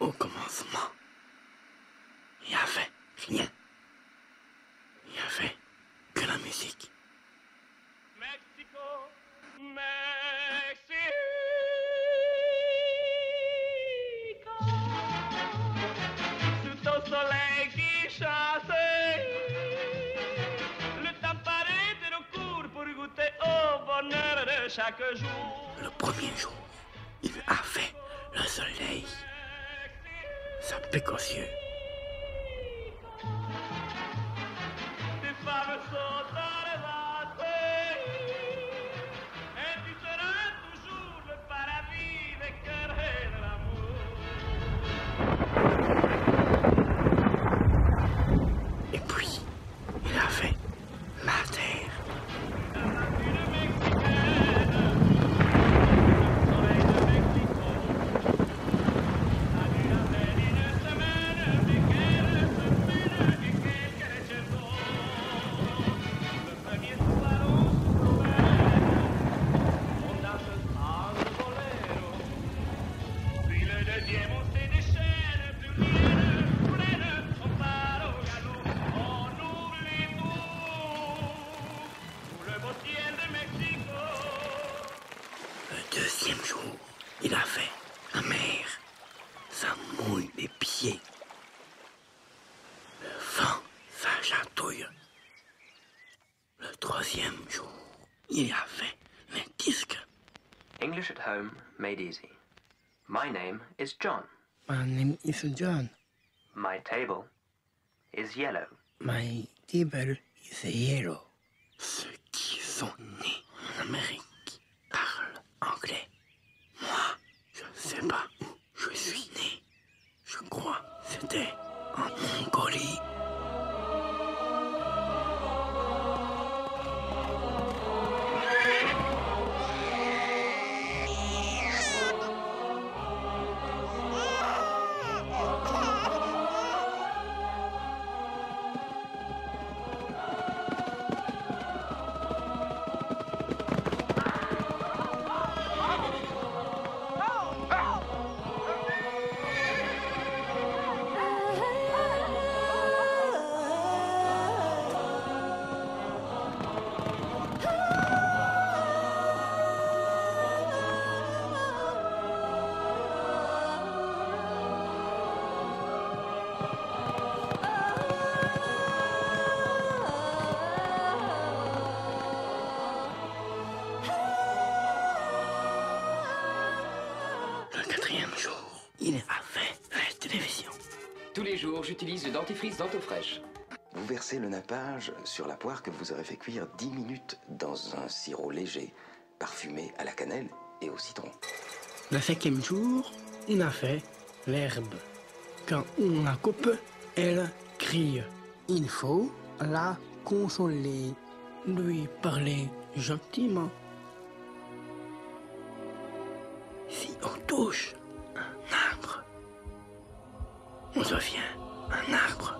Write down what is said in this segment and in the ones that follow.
Au commencement, il n'y avait rien. Il n'y avait que la musique. Mexico, Mexico. Sous ton soleil qui chasse, le temps paraît de nos cours pour goûter au bonheur de chaque jour. Le premier jour, il avait le soleil. Ça pique aux yeux. Des femmes sont dans les vases, et tu seras toujours le paradis des cœurs et de l'amour. Et puis, il avait la terre. La nature mexicaine, le soleil de Mexico, a dû avoir une semaine, mais quelle semaine et quel crescendo. Le premier soir on se promène, on danse sans bolero, puis le deuxième on se déchaîne, plus rien ne freine, on part au galop, on oublie tout, sous le beau ciel de Mexico. Le deuxième jour, il avait la mer. Ça mouille les pieds. Le vent, ça chatouille. Le troisième jour, il y avait les disques. English at home, made easy. My name is John. My name is John. My table is yellow. My table is yellow. Ceux qui sont nés en Amérique parlent anglais. Moi, je ne sais pas où je suis né. Je crois que c'était en Mongolie. Le quatrième jour, il avait la télévision. Tous les jours, j'utilise le dentifrice Dentofresh. Vous versez le nappage sur la poire que vous aurez fait cuire 10 minutes dans un sirop léger, parfumé à la cannelle et au citron. Le cinquième jour, il avait l'herbe. Quand on la coupe, elle crie. Il faut la consoler, lui parler gentiment. Si on touche un arbre, on devient un arbre.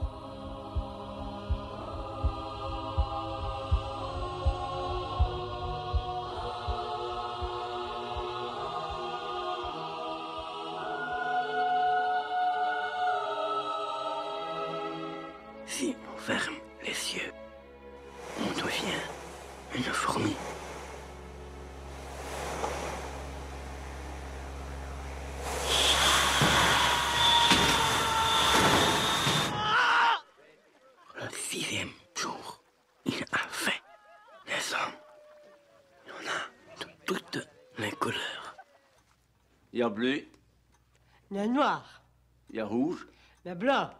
Si on ferme les yeux, on devient une fourmi. Le sixième jour, il avait les hommes. Il y en a de toutes les couleurs. Il y a bleu, Il y a noir, il y a rouge. il y a blanc,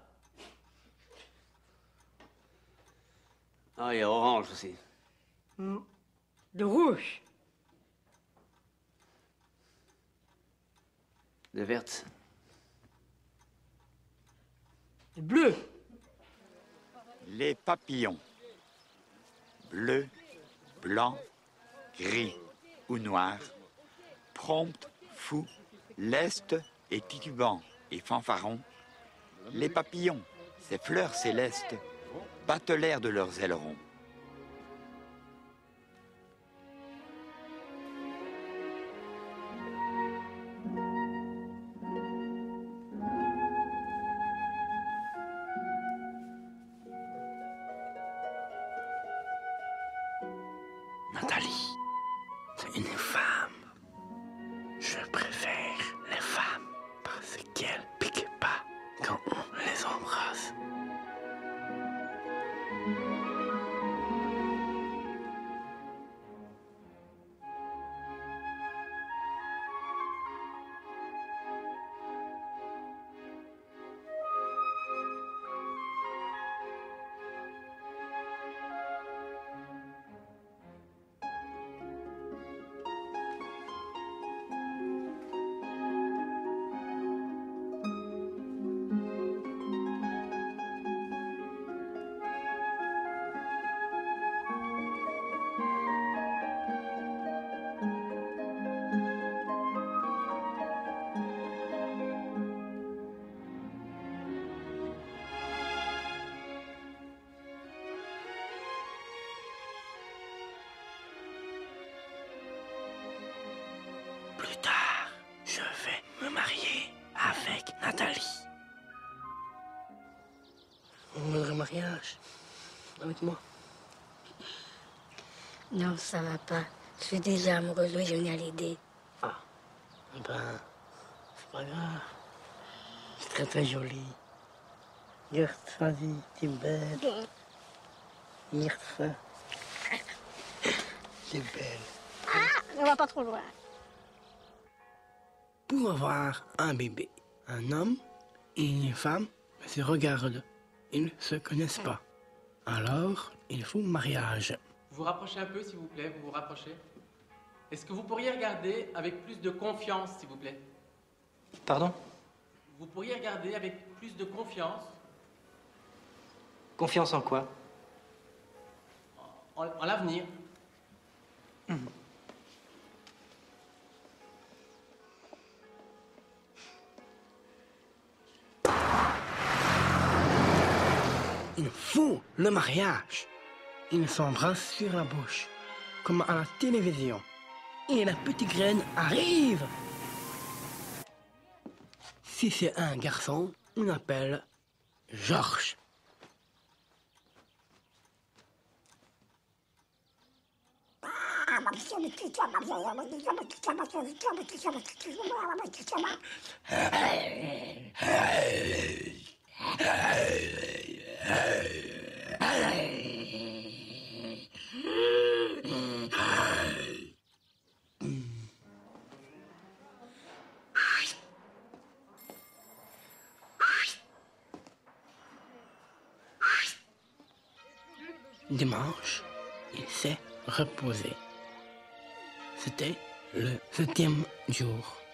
Ah, il y a orange aussi. de rouge, De verte. de bleu, Les papillons. Bleu, blanc, gris ou noir. Prompt, fou, leste et titubant et fanfaron. Les papillons, ces fleurs célestes, battent l'air de leurs ailerons. Nathalie. C'est une femme. Je préfère les femmes parce qu'elles piquent pas quand on les embrasse. Plus tard, je vais me marier avec Nathalie. Vous voudrez mariage avec moi? Non, ça va pas. Je suis déjà amoureuse, oui, je viens à l'aider. Ah, ben, c'est pas grave. C'est très très joli. Regarde, vas-y, t'es belle. Regarde ça. T'es belle. Ah, on va pas trop loin. Pour avoir un bébé, un homme et une femme se regardent. Ils ne se connaissent pas. Alors, il faut mariage. Vous rapprochez un peu, s'il vous plaît, vous vous rapprochez. Est-ce que vous pourriez regarder avec plus de confiance, s'il vous plaît? Pardon? Vous pourriez regarder avec plus de confiance. Confiance en quoi? En l'avenir. Il faut le mariage. Ils s'embrassent sur la bouche, comme à la télévision. Et la petite graine arrive. Si c'est un garçon, on appelle Georges. Dimanche, il s'est reposé. C'était le 7e jour.